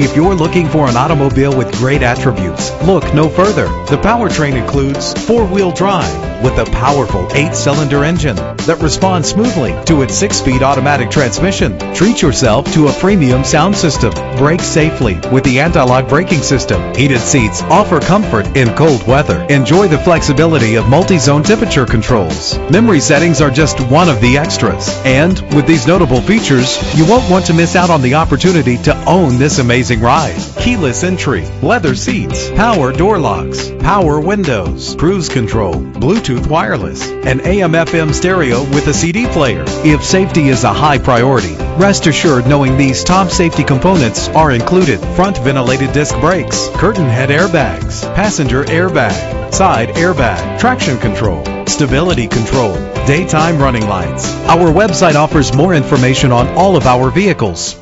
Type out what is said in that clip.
If you're looking for an automobile with great attributes, look no further. The powertrain includes four-wheel drive with a powerful 8-cylinder engine that responds smoothly to its 6-speed automatic transmission. Treat yourself to a premium sound system. Brake safely with the anti-lock braking system. Heated seats offer comfort in cold weather. Enjoy the flexibility of multi-zone temperature controls. Memory settings are just one of the extras. And with these notable features, you won't want to miss out on the opportunity to own this amazing ride. Keyless entry, leather seats, power door locks, power windows, cruise control, Bluetooth wireless, and AM/FM stereo with a CD player. If safety is a high priority, rest assured knowing these top safety components are included: front ventilated disc brakes, curtain head airbags, passenger airbag, side airbag, traction control, stability control, daytime running lights. Our website offers more information on all of our vehicles.